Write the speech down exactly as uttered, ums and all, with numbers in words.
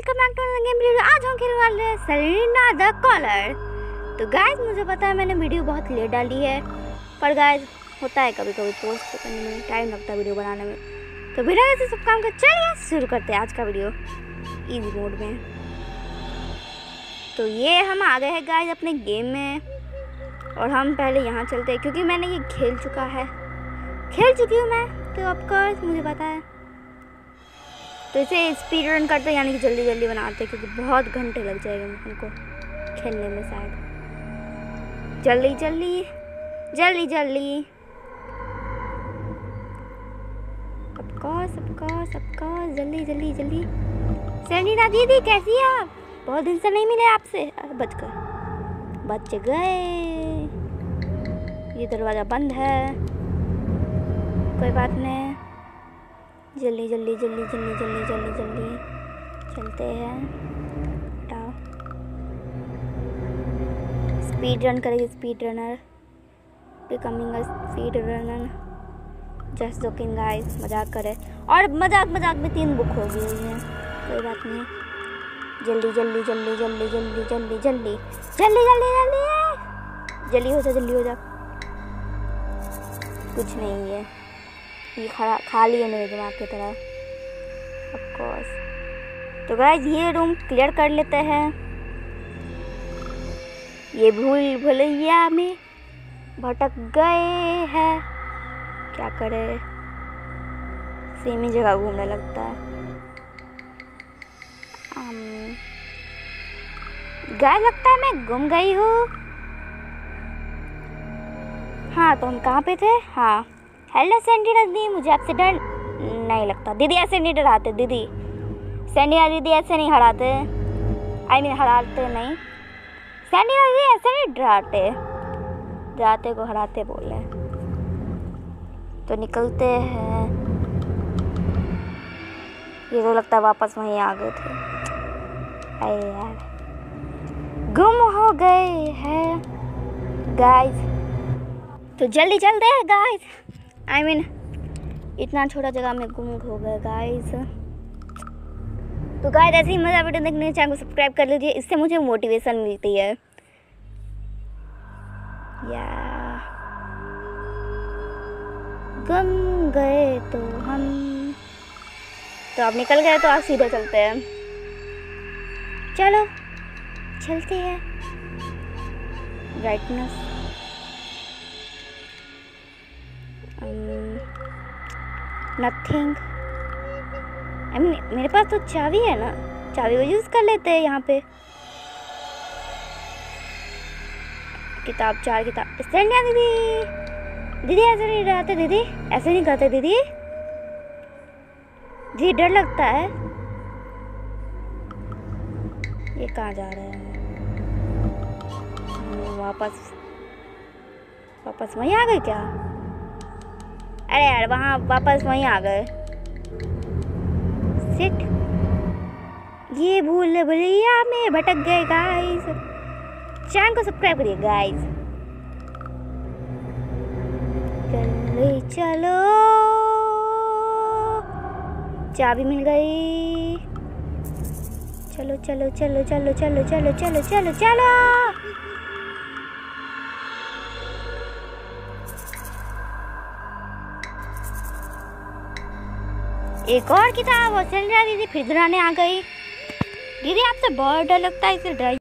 Welcome back to game video. आज हम खेलने वाले हैं सेलेना द कॉलर। तो गाइस मुझे पता है मैंने वीडियो बहुत लेट डाली है, पर गाइस होता है कभी कभी पोस्ट करने में टाइम लगता है वीडियो बनाने में। तो बिना ऐसे सब काम कर चलिए शुरू करते हैं आज का वीडियो इजी मोड में। तो ये हम आ गए हैं गाइस अपने गेम में, और हम पहले यहाँ चलते हैं क्योंकि मैंने ये खेल चुका है खेल चुकी हूँ मैं, तो ऑफकोर्स मुझे पता है। तो इसे स्पीड रन करते यानी कि जल्दी जल्दी बनाते हैं, क्योंकि बहुत घंटे लग जाएंगे हमको खेलने में शायद। जल्दी जल्दी जल्दी जल्दी ऑफकोर्स ऑफकोर्स ऑफकोर्स जल्दी जल्दी जल्दी। सेलेना दीदी कैसी है आप? बहुत दिन से नहीं मिले आपसे। बच गए बच गए ये दरवाज़ा बंद है, कोई बात नहीं। जल्दी जल्दी जल्दी जल्दी जल्दी जल्दी जल्दी चलते हैं। हटाओ स्पीड रन करेगी speed runner, becoming a speed runner. Just joking guys, मजाक करे। और मजाक मजाक में तीन बुक हो गई है, कोई बात नहीं। जल्दी जल्दी जल्दी जल्दी जल्दी जल्दी जल्दी जल्दी जल्दी जल्दी जल्दी हो जा जल्दी हो जा। कुछ नहीं है, ये खा खाली है मेरे दिमाग की तरह ऑफकोर्स। तो गाइस ये रूम क्लियर कर लेते हैं। ये भूल भुलैया में भटक गए हैं, क्या करे सेम ही जगह घूमने लगता है। गाइस लगता है मैं गुम गई हूँ। हाँ तो हम कहाँ पे थे? हाँ हेलो सेलेना दीदी, मुझे आपसे डर नहीं लगता। दीदी ऐसे नहीं डराते, दीदी सेलेना दीदी ऐसे नहीं हराते, आई मीन हराते नहीं। सेलेना दीदी ऐसे नहीं डराते, डराते को हराते बोल रहे। तो निकलते हैं। ये तो लगता है वापस वहीं आ गए थे। अरे यार गुम हो गए हैं गाइस। तो जल्दी चलते हैं गाइस, आई मीन इतना छोटा जगह में गुम हो गए गाइस। तो गाइस ऐसे ही मज़ा वीडियो देखने चैनल को सब्सक्राइब कर लीजिए, इससे मुझे मोटिवेशन मिलती है। या गुम गए तो हम, तो अब निकल गए तो आप सीधे चलते हैं। चलो चलते हैं। ब्राइटनेस नथिंग, आई मीन मेरे पास तो चाबी है ना, चाबी को यूज़ कर लेते हैं यहाँ पे। किताब चार किताब। सेलेना दीदी दीदी ऐसे नहीं डराते, दीदी ऐसे नहीं करते, दीदी जी डर लगता है। ये कहाँ जा रहे हैं? वापस वापस वहीं आ गए क्या? अरे यार वहाँ वापस वहीं आ गए। सिट ये भूल भुलैया में भटक गए गाइस। चैनल को सब्सक्राइब करिए गाइस। जल्दी चलो, चाबी मिल गई। चलो चलो चलो चलो चलो चलो चलो चलो चलो। एक और किताब। और सेलेना दीदी फिर डराने आ गई। दीदी आपसे बहुत डर लगता है, इसे डराइए।